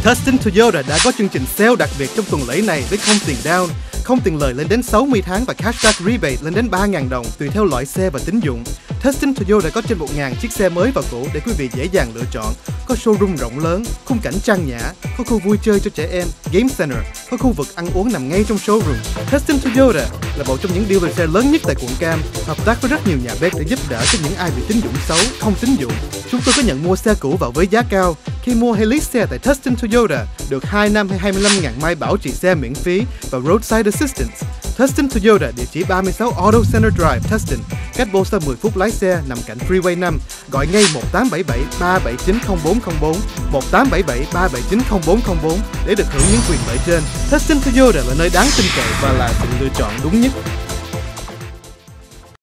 Tustin Toyota đã có chương trình sale đặc biệt trong tuần lễ này với không tiền down, không tiền lời lên đến 60 tháng và cashback rebate lên đến 3.000 đồng tùy theo loại xe và tín dụng. Tustin Toyota có trên 1.000 chiếc xe mới và cũ để quý vị dễ dàng lựa chọn. Có showroom rộng lớn, khung cảnh trang nhã, có khu vui chơi cho trẻ em, game center, có khu vực ăn uống nằm ngay trong showroom. Tustin Toyota là một trong những dealer xe lớn nhất tại quận Cam, hợp tác với rất nhiều nhà bếp để giúp đỡ cho những ai bị tín dụng xấu, không tín dụng. Chúng tôi có nhận mua xe cũ vào với giá cao. Khi mua hay lease xe tại Tustin Toyota, được 2 năm hay 25.000 mai bảo trì xe miễn phí và roadside assistance. Tustin Toyota, địa chỉ 36 Auto Center Drive, Tustin, cách Bosa 10 phút lái xe, nằm cạnh Freeway 5. Gọi ngay 1877 379 0404, 1877 379 0404 để được hưởng những quyền lợi trên. Tustin Toyota là nơi đáng tin cậy và là sự lựa chọn đúng nhất.